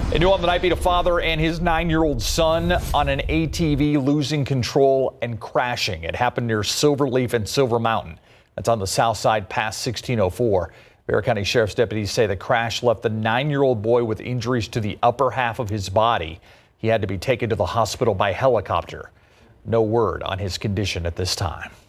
A new on the night beat, a father and his 9-year-old son on an ATV losing control and crashing. It happened near Silverleaf and Silver Mountain. That's on the south side past 1604. Bexar County Sheriff's deputies say the crash left the 9-year-old boy with injuries to the upper half of his body. He had to be taken to the hospital by helicopter. No word on his condition at this time.